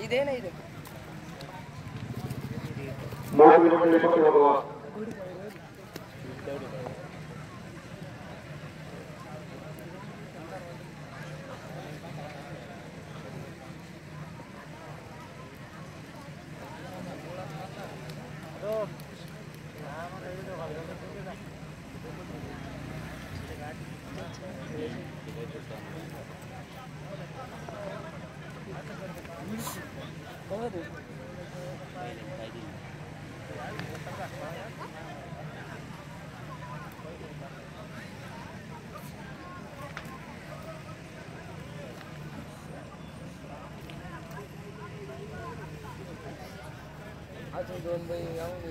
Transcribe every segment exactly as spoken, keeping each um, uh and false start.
मोठी मंडळी पक्ष बघवा अजून दोन बाई यावं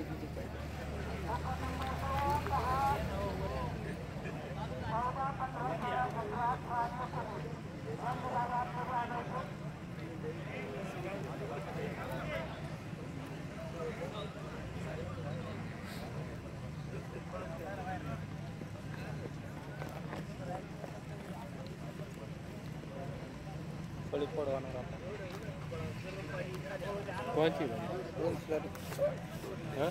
कोणची हाँ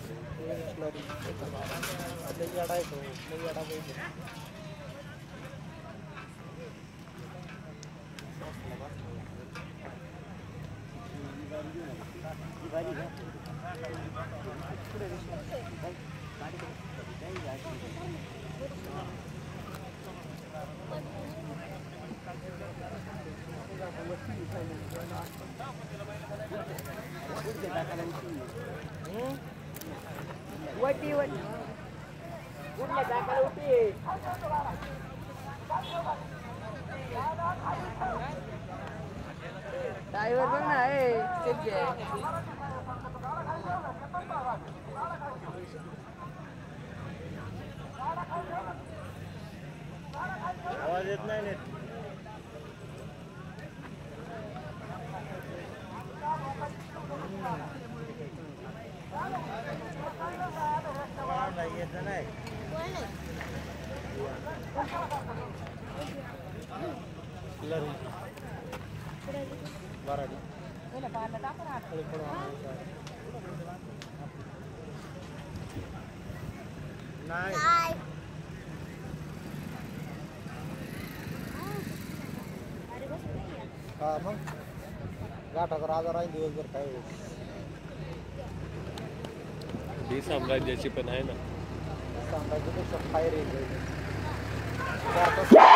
वटी वटी कुठल्या टाकाला उठी ड्रायव्हर बघ ना ए चल आवाज येत नाही नीट येत नाही मराठी नाही हा मग गाठाचा राजा राहील दिवसभर काय ही साम्राज्याची पण आहे ना साम्राज्यापेक्षा फायर येईल